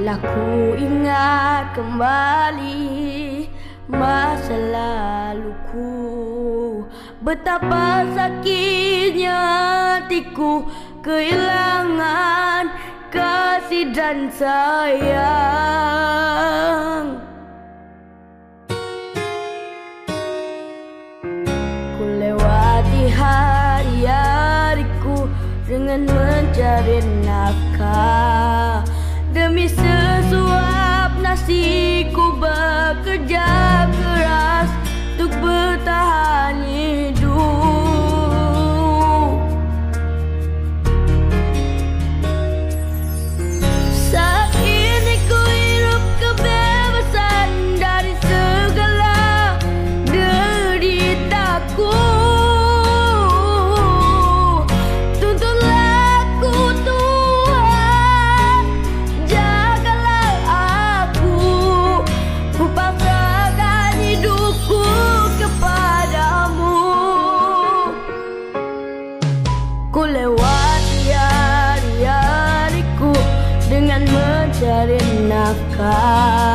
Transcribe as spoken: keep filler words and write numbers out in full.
Bila ku ingat kembali masa laluku, betapa sakitnya hatiku kehilangan kasih dan sayang. Ku lewati hari-hariku dengan mencari nafkah. Demi sesuap nasi ku bekerja keras untuk bertahan hidup. Saat ini ku hidup kebebasan dari segala deritaku. Ku lewati hari-hariku dengan mencari nafkah.